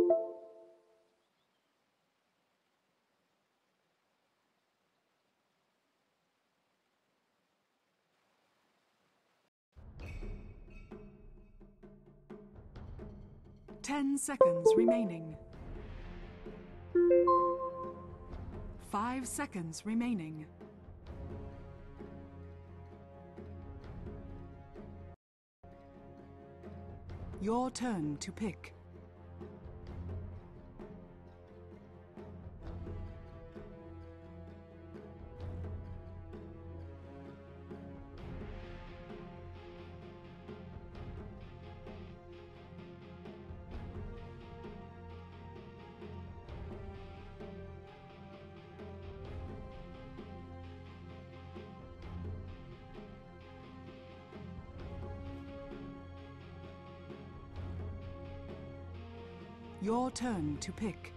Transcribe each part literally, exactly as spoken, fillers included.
Ten seconds remaining. Five seconds remaining. Your turn to pick. Your turn to pick.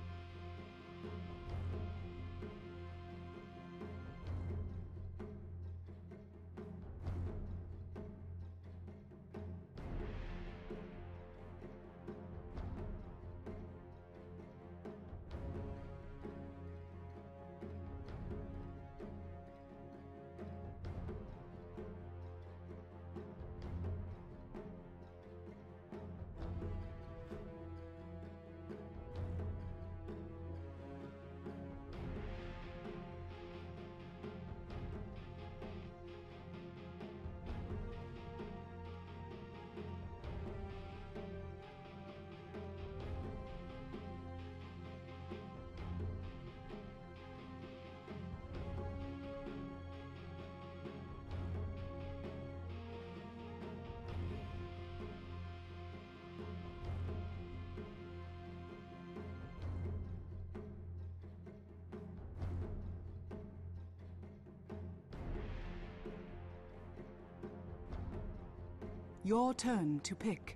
Your turn to pick.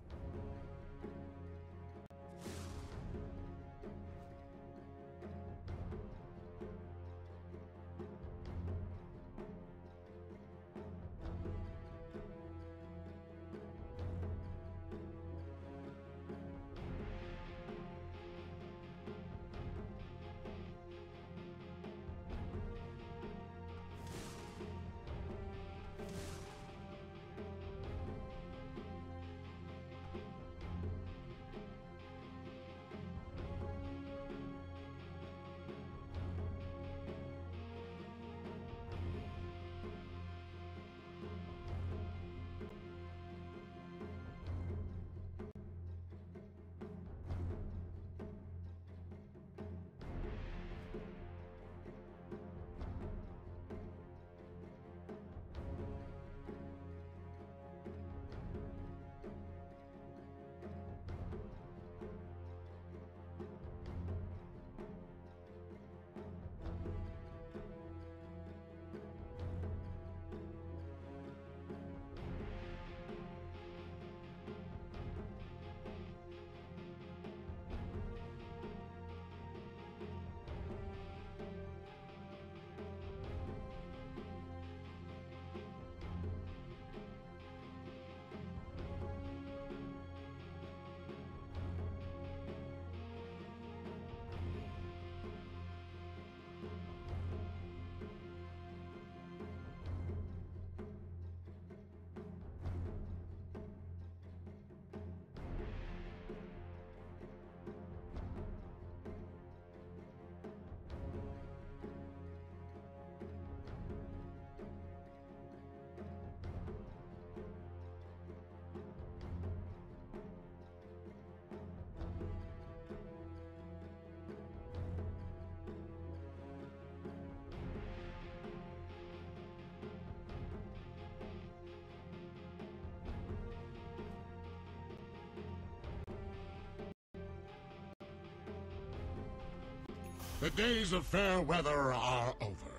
The days of fair weather are over.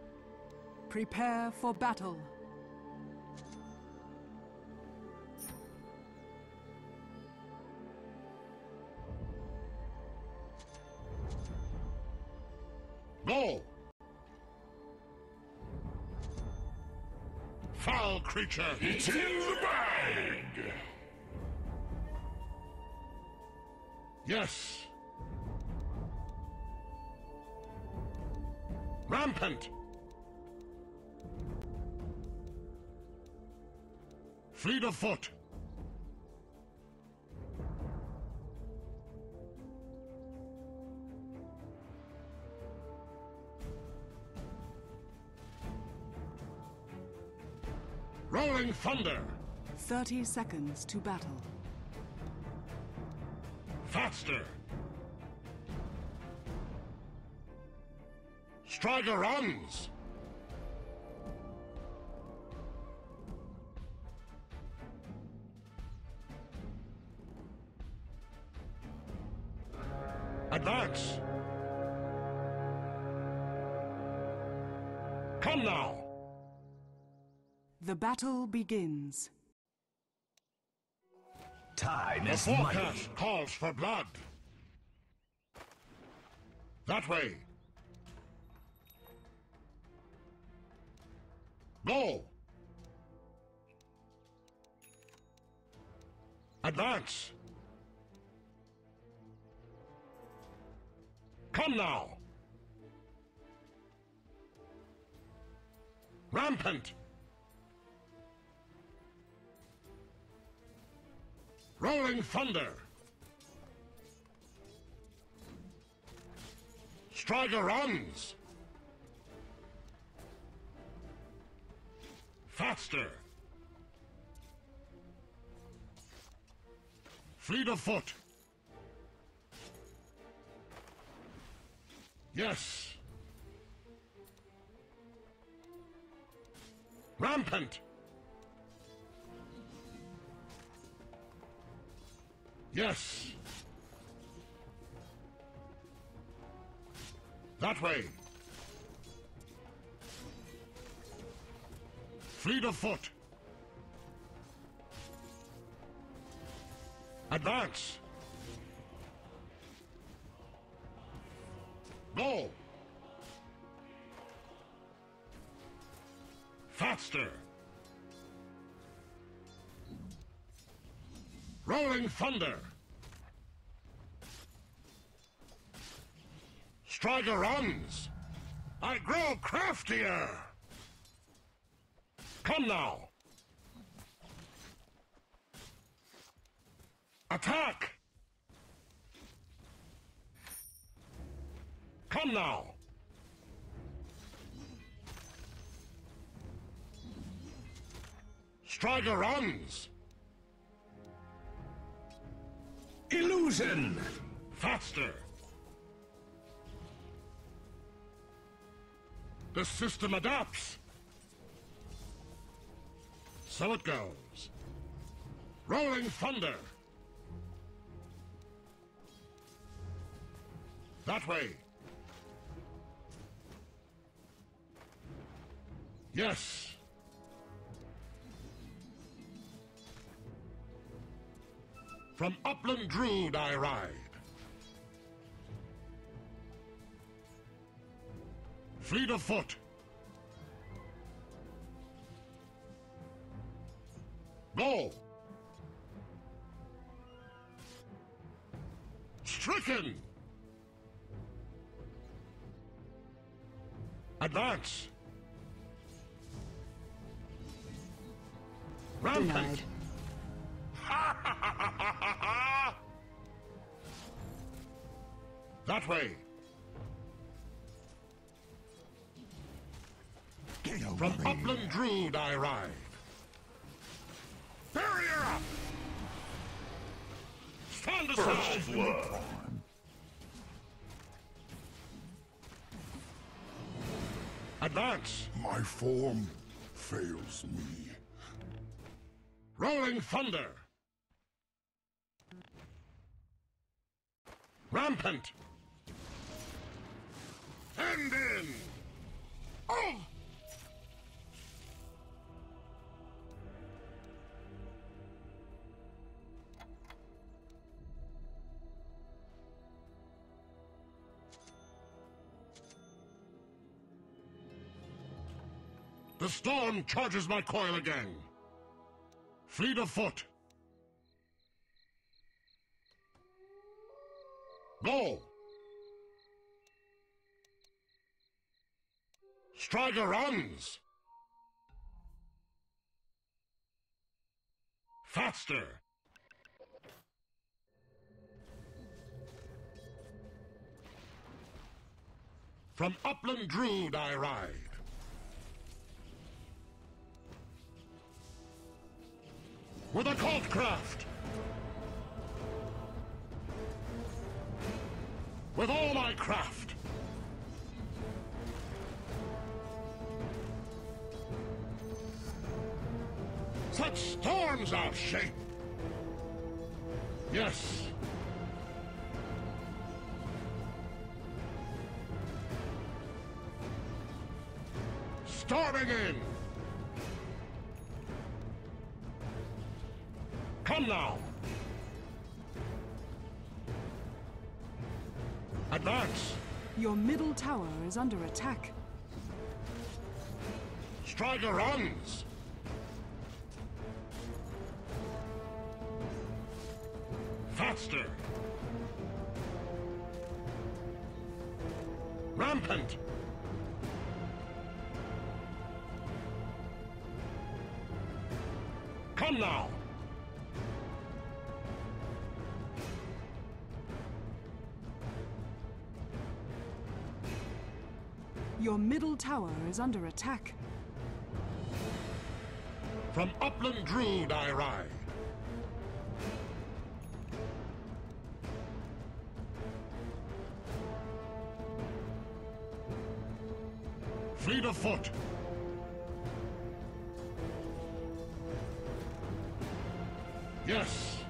Prepare for battle. Go! Foul creature! It's in the bag! Yes. Rampant. Fleet of foot. Rolling thunder. Thirty seconds to battle. Faster. Striker runs. Advance. Come now. The battle begins. Time The is forecast money. calls for blood. That way. Go. Advance. Come now. Rampant. Rolling thunder. Striker runs. Faster. Fleet of foot. Yes. Rampant. Yes. That way. Fleet of foot. Advance. Go. Faster. Rolling thunder. Striker runs. I grow craftier. Come now. Attack. Come now. Striker runs. Illusion! Faster. The system adapts. So it goes. Rolling thunder. That way. Yes. From Upland Druid I ride. Fleet of foot. Go. Stricken. Advance. Rampant. Denied. That way. From Upland Druid I ride. Barrier up! Stand aside! Advance! My form fails me. Rolling thunder! Rampant! Hand in! Oh! The storm charges my coil again. Fleet of foot. Strider runs! Faster! From Upland Druid I ride. With occult craft! With all my craft! Such storms I'll shape! Yes! Storming in! Come now! Advance! Your middle tower is under attack. Strider runs! Faster! Rampant! Come now! Your middle tower is under attack. From Upland Druid I ride. Fleet of foot. Yes.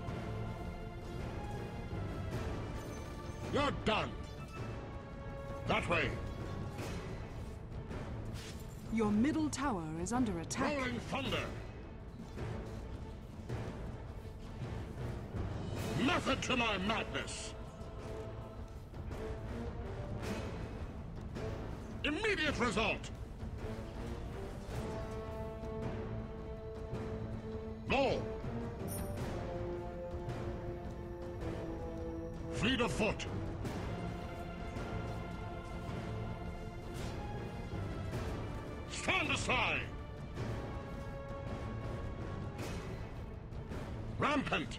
You're done. That way. Your middle tower is under attack. Rolling thunder. Method to my madness. Immediate result. Go. Fleet of foot. Stand aside. Rampant.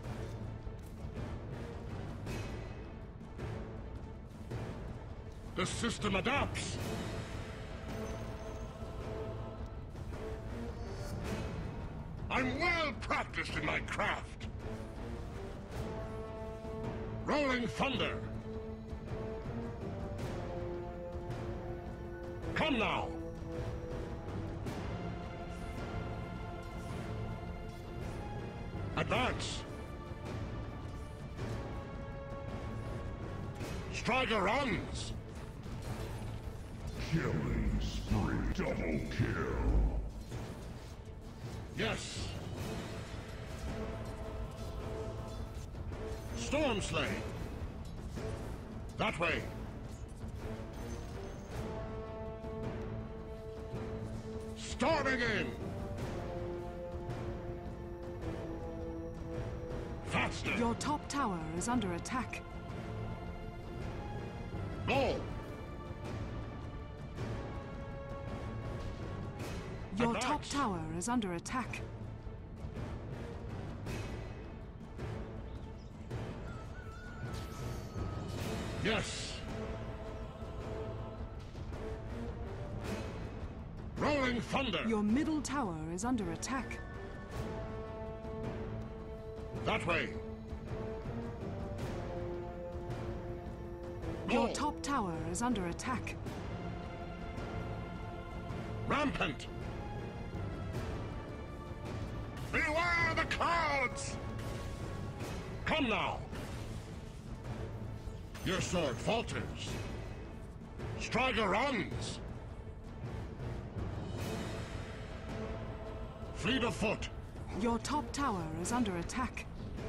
The system adapts. I'm well practiced in my craft. Rolling thunder. Come now. Advance. Strider runs. Killing spree. Double kill. Yes. Stormslay. That way. Storming in. Faster. Your top tower is under attack. Go. Your Advance. top tower is under attack. Yes. Rolling thunder. Your middle tower is under attack. That way. Your Go. top tower is under attack. Rampant. Beware the clouds! Come now. Your sword falters. Strider runs. Fleet of foot. Your top tower is under attack.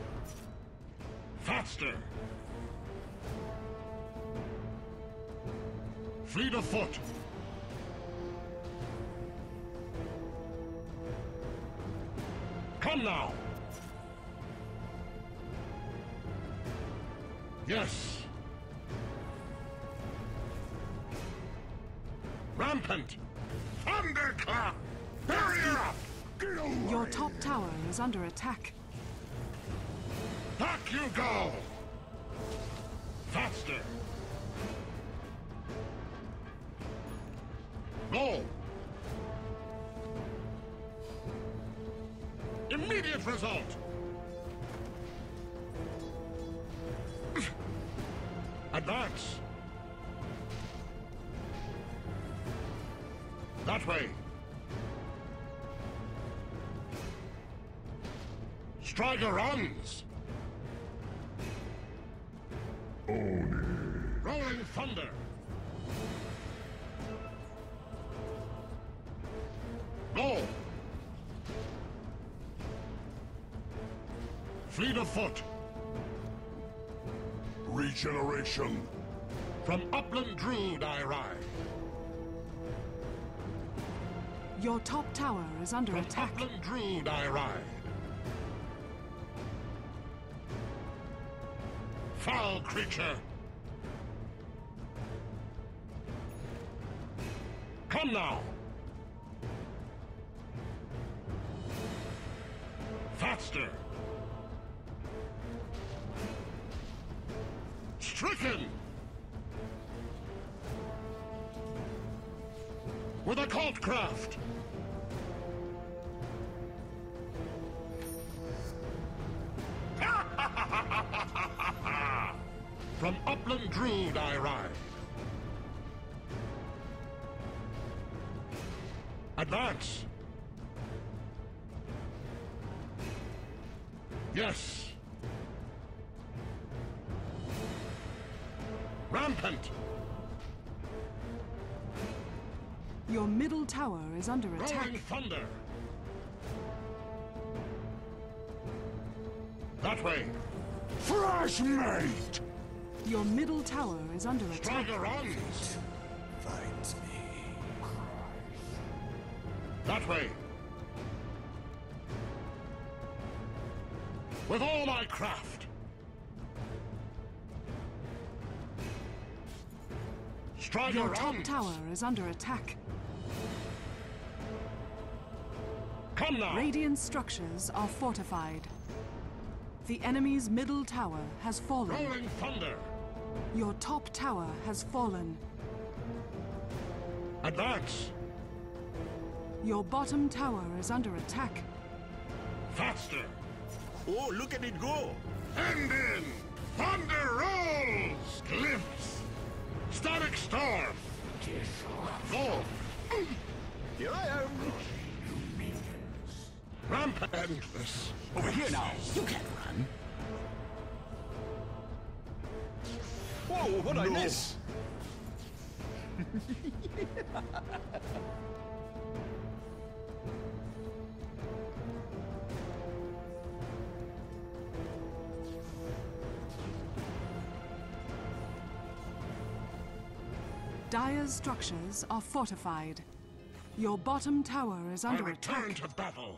Faster. Fleet of foot. Come now. Yes. Rampant! Thunderclap! Hurry up! Get over Your top tower is under attack. Back you go! Faster! Go! Immediate result! Advance! That way! Strider runs! Rolling Thunder! Go! Fleet of foot! Regeneration. From Upland Druid I ride. Your top tower is under From attack. Upland Druid I ride. Foul creature! Come now! Faster! Stricken! With a cult craft! From Upland Druid I ride. Advance! Yes! Rampant! Your middle tower is under attack. Rolling Thunder! That way! Fresh meat. Your middle tower is under attack. Strider runs! Finds me. That way! With all my craft! Strider Your top runs! tower is under attack. Come now! Radiant structures are fortified. The enemy's middle tower has fallen. Rolling Thunder! Your top tower has fallen. Advance! Your bottom tower is under attack. Faster! Oh, look at it go! End in! Thunder rolls! Glimpse! Static storm! Go! Here I am! Rampant! Endless! Over here now! You can't run! Whoa, what I miss? Dire's structures are fortified. Your bottom tower is I under return attack. to battle!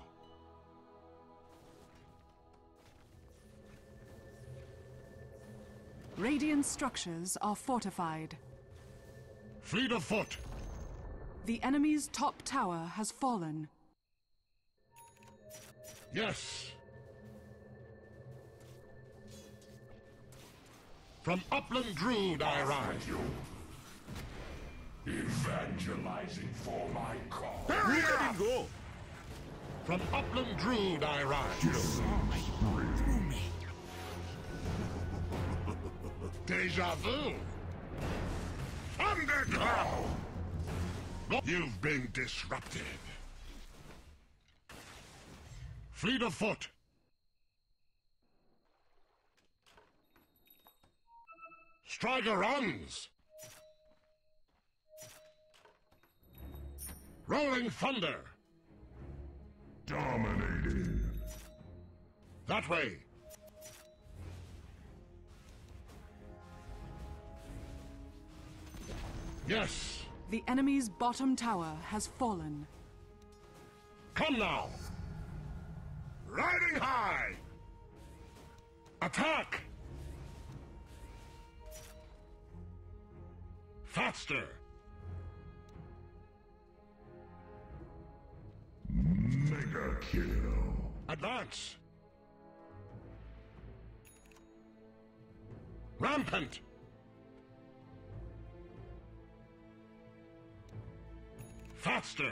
Radiant structures are fortified. Fleet of foot! The enemy's top tower has fallen. Yes! From Upland Druid I ride. Evangelizing for my cause. Hurry Look at up! it go! From Upland Druid I ride. Deja vu! Thunderclap! You've been disrupted. Fleet of foot! Strider runs! Rolling Thunder! Dominating. That way! Yes! The enemy's bottom tower has fallen. Come now! Riding high! Attack! Faster! Mega kill. Advance. Rampant. Faster.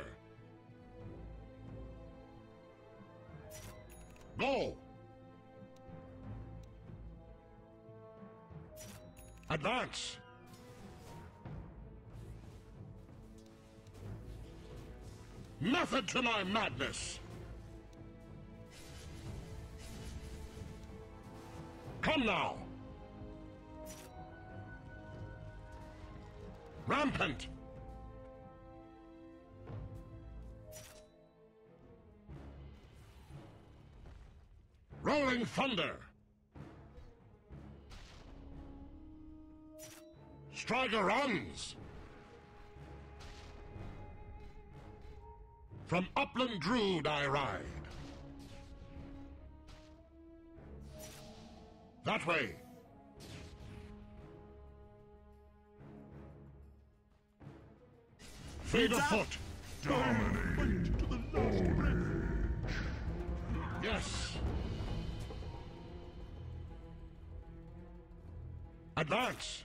Go. Advance. Method to my madness. Come now. Rampant. Rolling thunder. Striker runs. From Upland Druid I ride. That way. Fleet of foot. Dominating. To the last breath. Yes. Advance.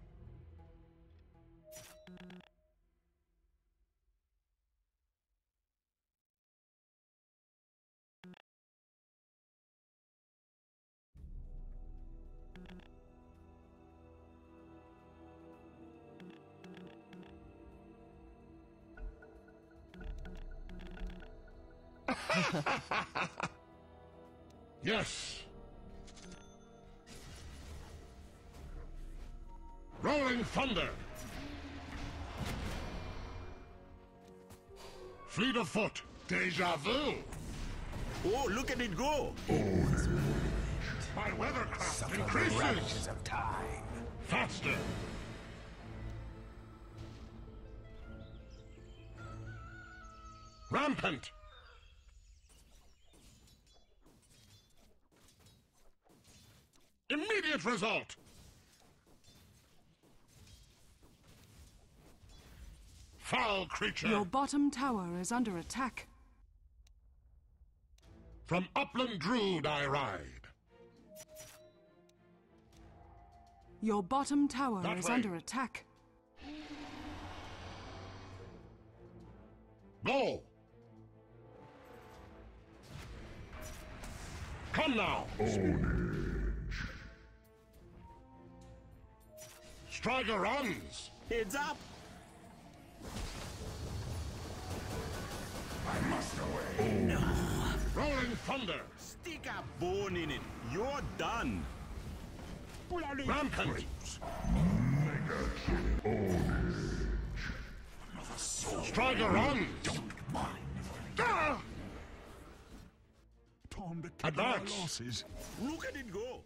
Yes. Rolling thunder. Fleet of foot. Deja vu. Oh, look at it go. My weathercraft increases. Of time. Faster. Rampant. Immediate result. Foul creature. Your bottom tower is under attack. From Upland Druid I ride. Your bottom tower That is way. under attack. Go. Come now. Striker runs. Heads up. I must away. Rolling thunder. Stick a bone in it. You're done. Rampant. Striker runs. Ah! Time to cut Advance. our losses. Look at it go.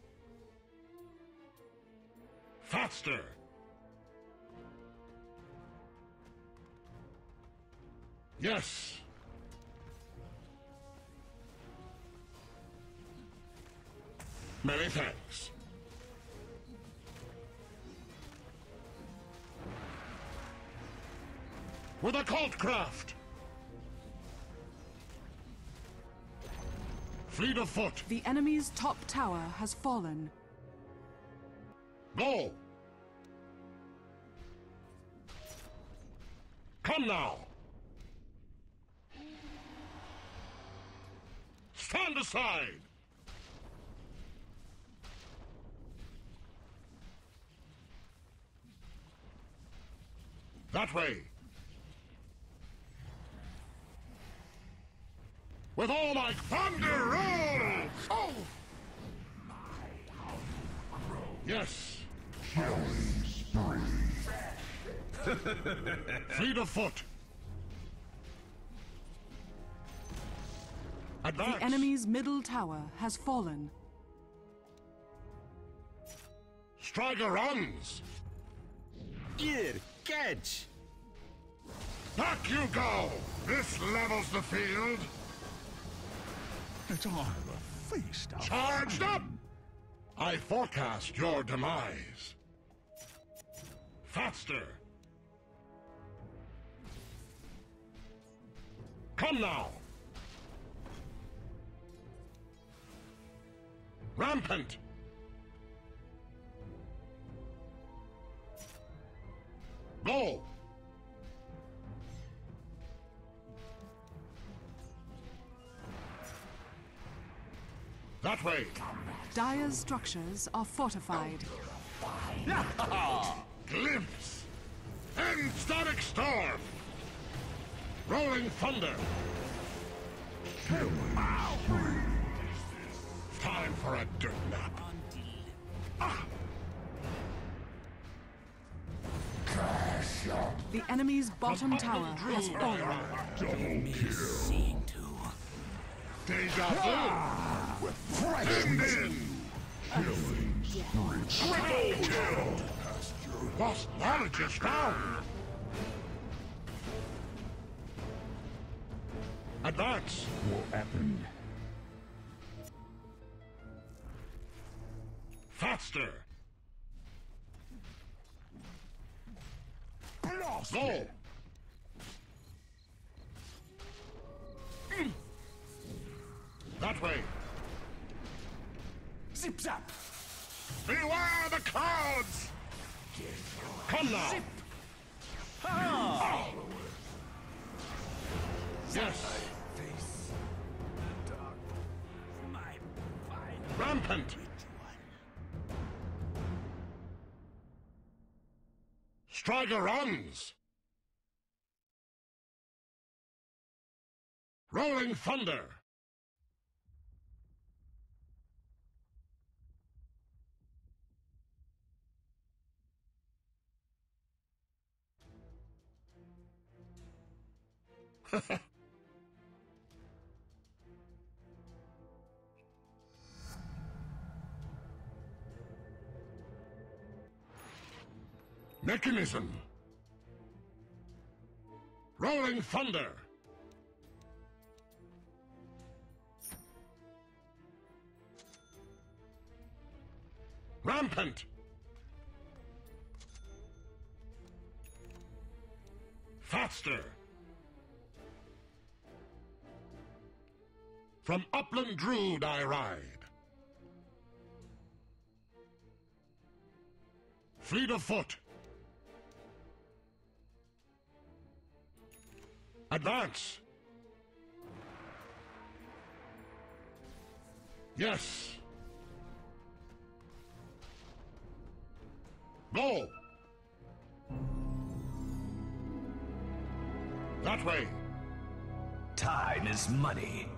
Faster. Yes. Many thanks. With a cult craft. Fleet of foot. The enemy's top tower has fallen. Go. Come now. Stand aside. That way. With all my thunder roll! Oh! Yes. Killing spree. Fleet of foot. Advance. The enemy's middle tower has fallen. Striker runs. Here, catch. Back you go. This levels the field. Let's all have a feast. of Charged up. I forecast your demise. Faster. Come now. Rampant! Go! That way! Dire's structures are fortified. Glimpse! And static storm! Rolling thunder! Time for a dirt nap. The enemy's bottom tower has fallen. Deja vu! End in! Triple kill! Lost knowledge is found! Advance! What happened? Faster! Blast Go! it! That way! Zip zap! Beware the clouds! Come now! Ah! Yes! Face. Dark. My fine. Rampant! Striker runs! Rolling thunder! Mechanism! Rolling thunder! Rampant! Faster! From Upland Druid I ride. Fleet of foot. Advance. Yes. Go. That way. Time is money.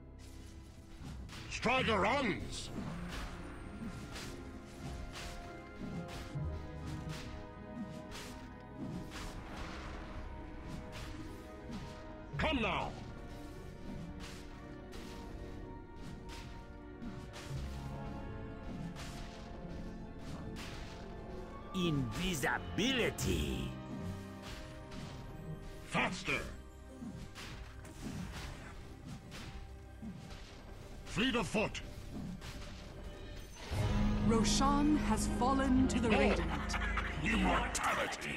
Strider runs. Come now. Invisibility. Faster. Fleet of foot. Roshan has fallen to the Radiant. Immortality.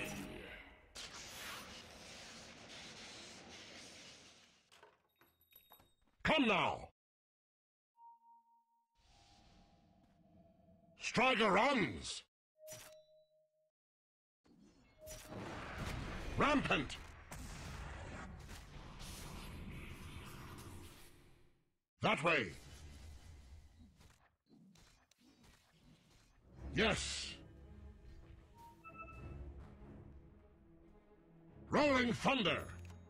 Come now. Strider runs. Rampant. That way. Yes. Rolling thunder.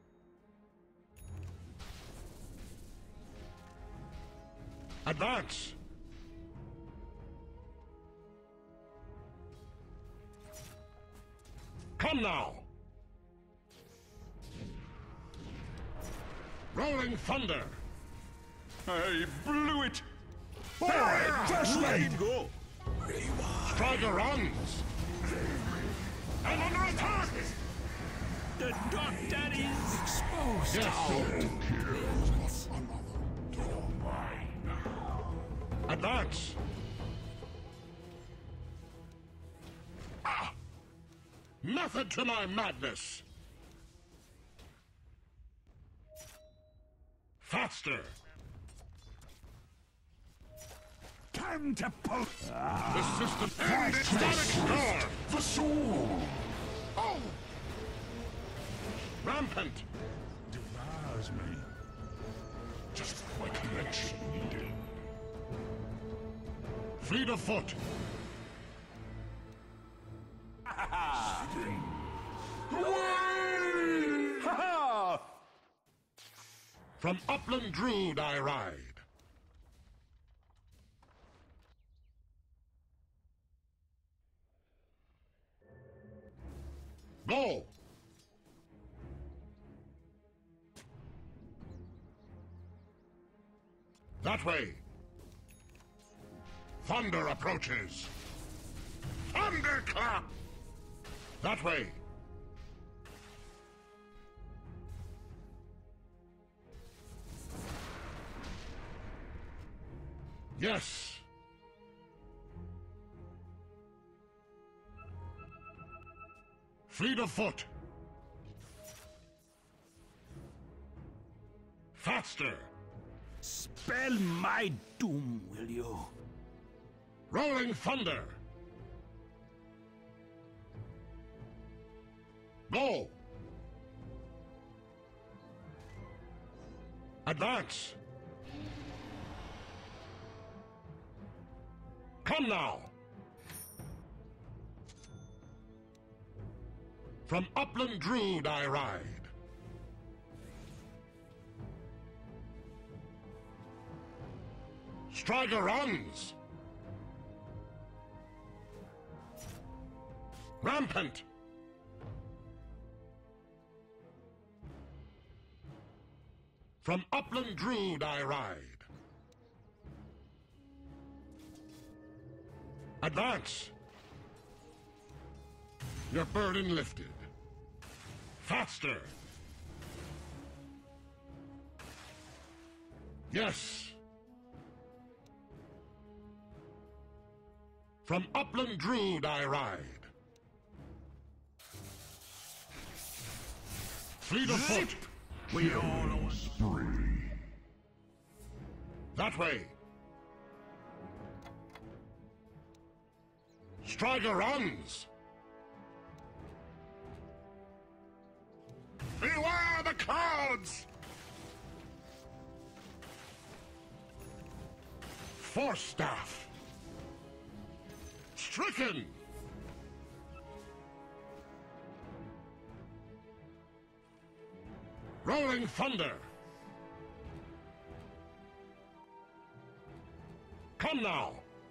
Advance. Come now. Rolling thunder. I blew it! Forward! Just let it go! Strider runs. And under attack! The doctor is exposed. Yes. Advance. Ah. Method to my madness. Faster. Time to pull. The system and its static storm. The soul! Oh! Rampant. Devours me. Just my connection needed. Fleet of foot. From upland Druid I ride. Go! That way! Thunder approaches! Thunderclap! That way! Yes! Fleet of foot! Faster! Spell my doom, will you? Rolling thunder! Go! Advance! Come now! From upland Druid I ride. Strider runs! Rampant! From upland Druid I ride. Advance! Your burden lifted. Faster! Yes! From upland Druid I ride. Fleet of foot! We all know. Spree. That way! Strider runs! Beware the clouds! Force staff! Stricken! Rolling thunder! Come now!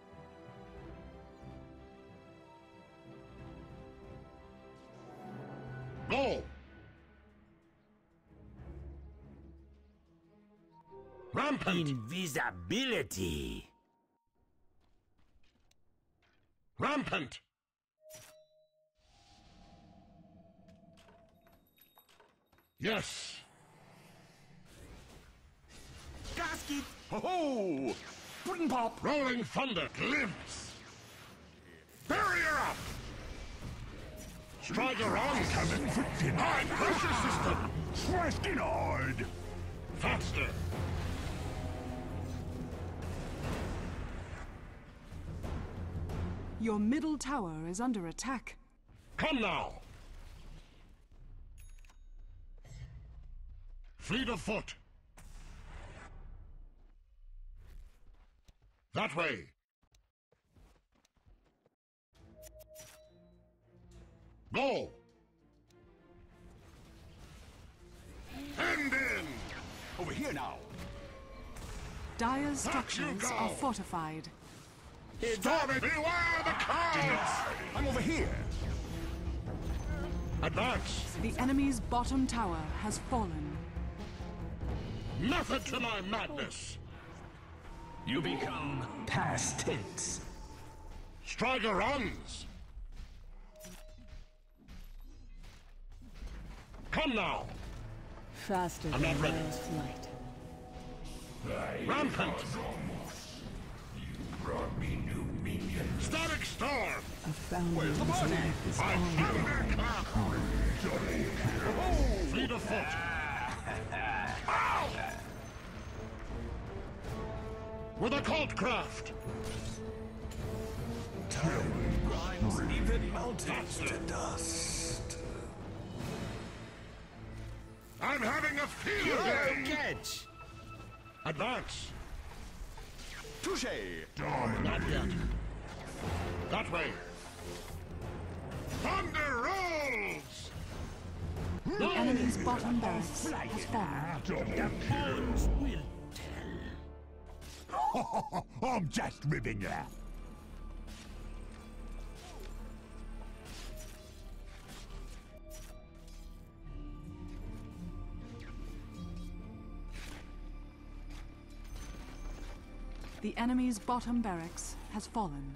Go! Rampant! Invisibility. Rampant! Yes! Gasket! Ho ho! Pudding pop! Rolling thunder! Glimpse! Barrier up! Strider on! Coming for dinner! High pressure system! Thrusting hard! Faster! Your middle tower is under attack. Come now! Fleet of foot! That way! Go! Hand in! Over here now! Dire's Back you structures go. are fortified. Storm it! Beware the clouds! I'm over here! Advance! The enemy's bottom tower has fallen. Method to my madness! You become past tense. Strider runs! Come now! Faster I'm than not ready. Rail's flight. Rampant! Brought me new minions. Static storm! A founder's life is I all thunderclap! Fleet of foot! Ow! with occult craft. Time grinds even mountains to dust. I'm having a field day. Catch! Advance. Touche! Not yet. That way. Thunder rolls! The enemy's bottom barracks has fallen. The bones will tell. I'm just ribbing you. The enemy's bottom barracks has fallen.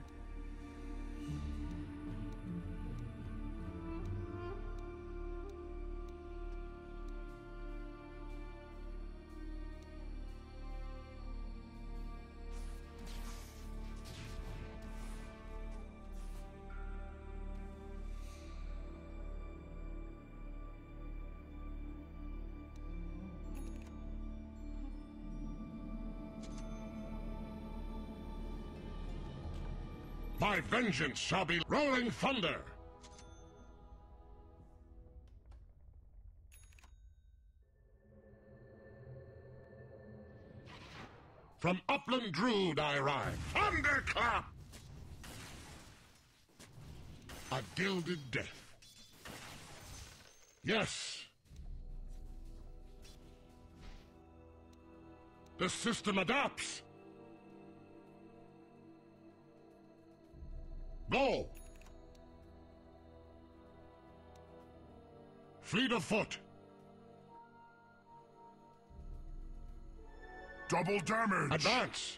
My vengeance shall be rolling thunder. From Upland Druid I arrive. Thunderclap! A gilded death. Yes. The system adapts. Go! Fleet of foot. Double damage! Advance.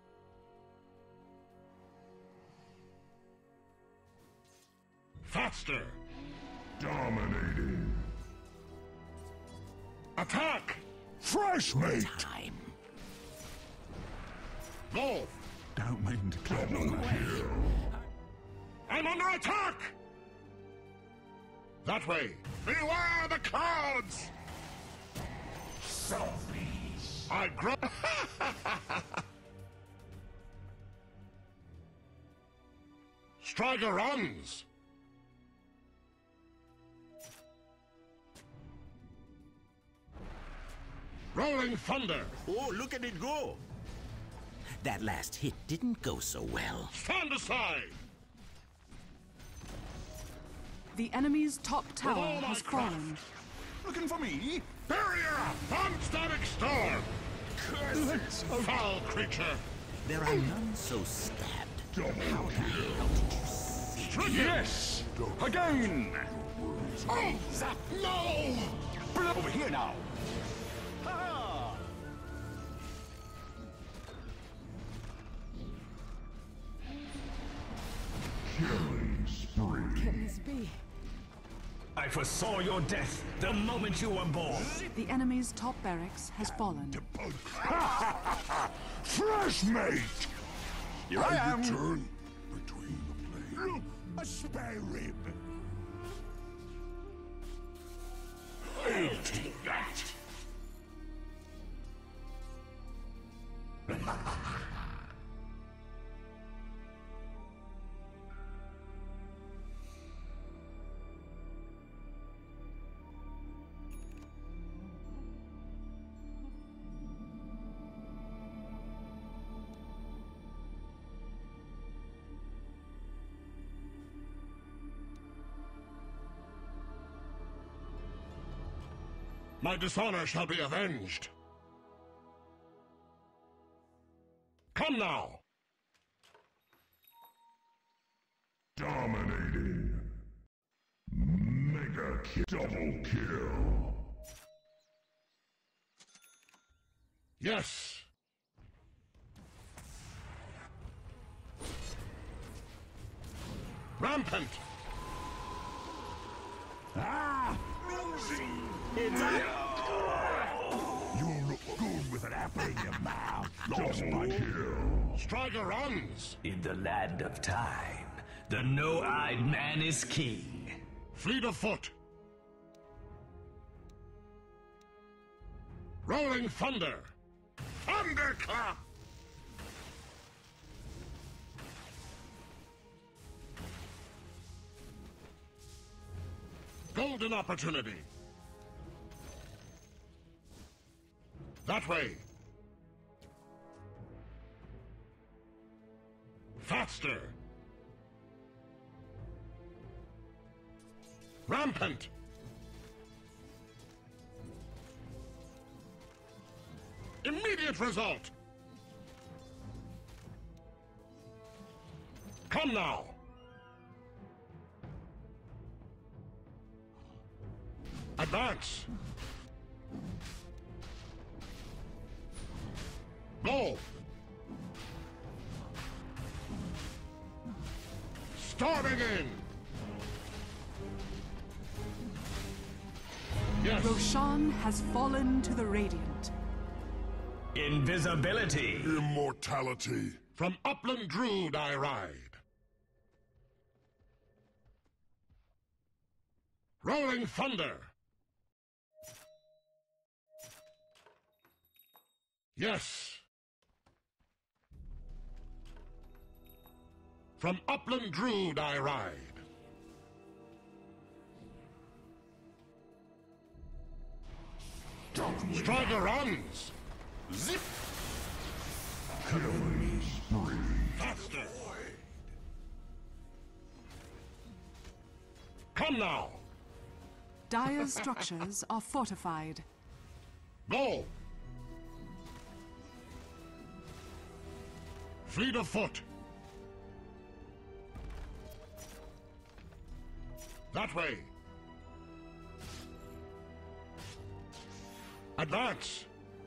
Faster. Dominating. Attack. Fresh meat! Time. Go. Don't mean to kill you. I'm under attack! That way. Beware the clouds! Selfies. I grow. Striker runs. Rolling thunder. Oh, look at it go! That last hit didn't go so well. Stand aside. The enemy's top tower all my has fallen. Looking for me? Barrier up! Unstatic storm! Let's hope. Foul creature! There are none so stabbed. Double How the hell did you see? Stricken! Yes! Again! Oh! No! Over here now! Ha! Killing spree. Can this be? I foresaw your death the moment you were born. The enemy's top barracks has fallen. Fresh meat! Here I, am! Turn between the blades. Look, a spare rib! I'll take that. My dishonor shall be avenged. Come now! Dominating. Mega kill. Double kill. Yes! Rampant! Ah! It's a... You'll look good with an apple in your mouth. Double kill. Striker runs! In the land of time, the no-eyed man is king. Fleet of foot! Rolling thunder! Thunderclap! Golden opportunity. That way. Faster. Rampant. Immediate result. Come now. Advance. Go. Storming in. Yes. Roshan has fallen to the Radiant. Invisibility. Immortality. From Upland Druid I ride. Rolling Thunder. Yes. From Upland Druid I ride. Strider runs. Zip. Killing spree. Faster. Come now. Dire's structures are fortified. Go. Fleet of foot. That way. Advance.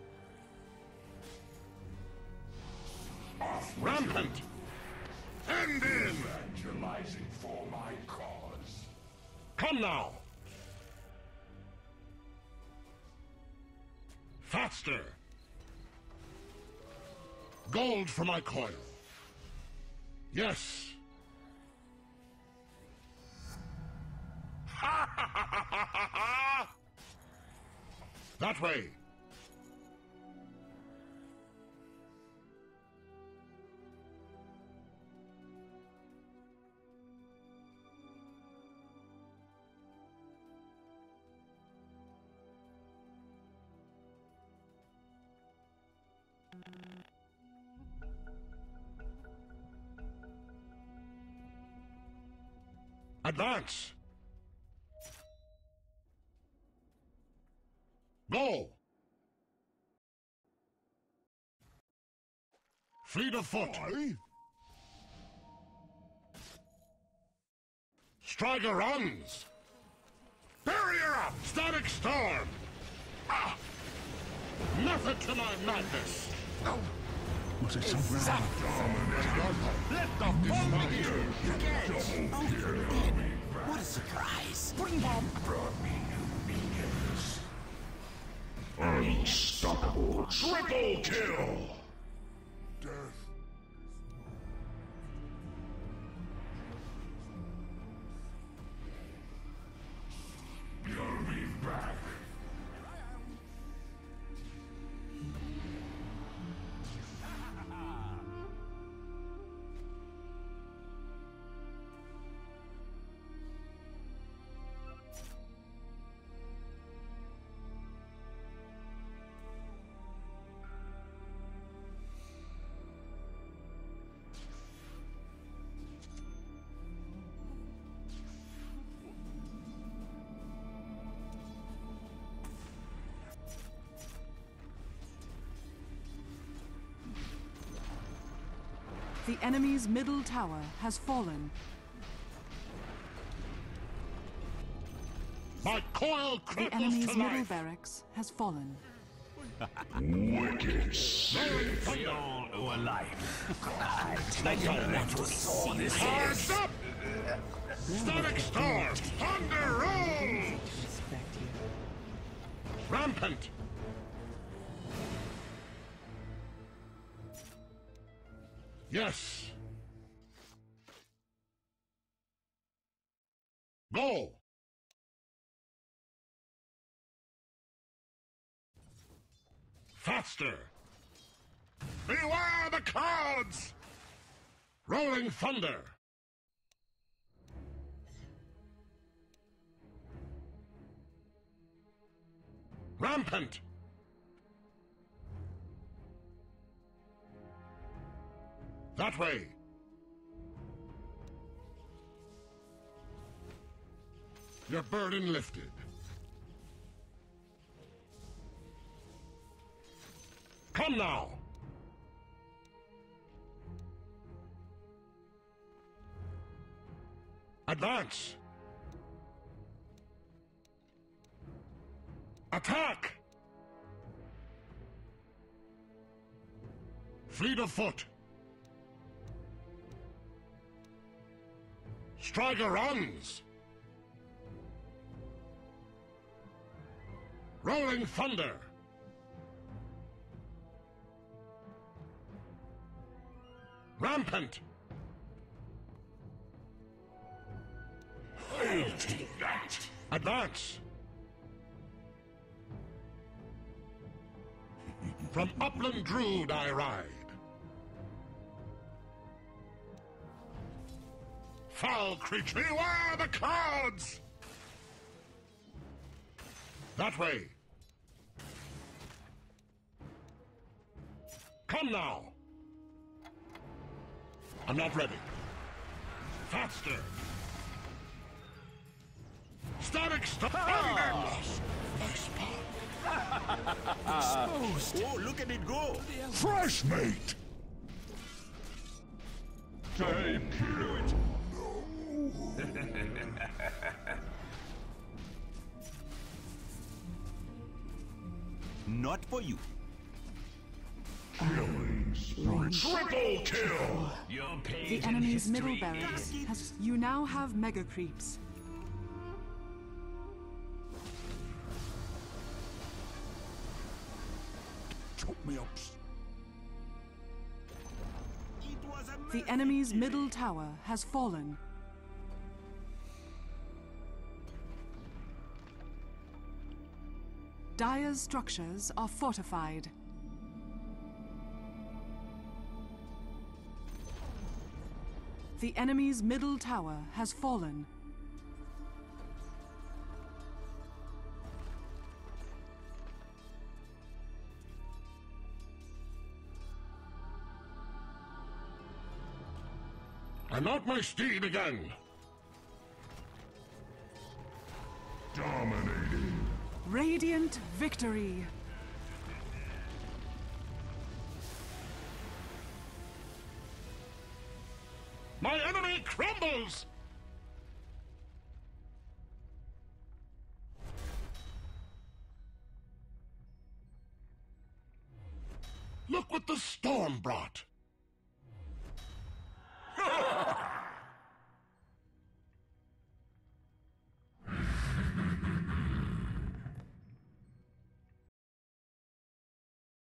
Rampant. End in. Evangelizing for my cause. Come now. Faster. Gold for my coil. Yes. Ha ha ha ha ha ha! That way. Advance. Go. Fleet of foot. Aye. Strider runs. Barrier up. Static storm. Ah. Method to my madness. Oh. Was it somewhere? Let the bomb begin. What a surprise! Unstoppable. Triple kill. Death. You'll be back. The enemy's middle tower has fallen. My coil The cripples enemy's to middle life. barracks has fallen. Wicked Rolling We thunder. all owe a life. I don't want to see this. Charged up. Static storm. Thunder rolls. Respect you. Rampant. Yes. Go. Faster. Beware the clouds. Rolling thunder. Rampant! That way! Your burden lifted. Come now! Advance! Attack! Fleet of foot! Striker runs! Rolling thunder! Rampant! I'll take that. Advance! From upland Druid I ride. Foul creature, beware the clouds! That way. Come now. I'm not ready. Faster. Static stop. Oh, look at it go! Fresh meat! Take care. Not for you. Killing spree. Triple kill. Your page The in enemy's middle history barracks is- has... You now have mega creeps. Took me up. It was a The enemy's middle tower has fallen. Dire's structures are fortified. The enemy's middle tower has fallen. I'm out my steed again. Dominating. Radiant victory! My enemy crumbles! Look what the storm brought!